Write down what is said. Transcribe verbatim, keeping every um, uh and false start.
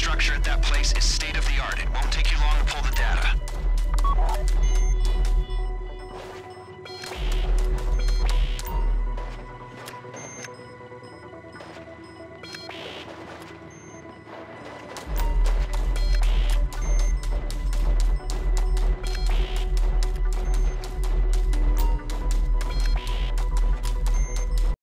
infrastructure at that place is state of the art. It won't take you long to pull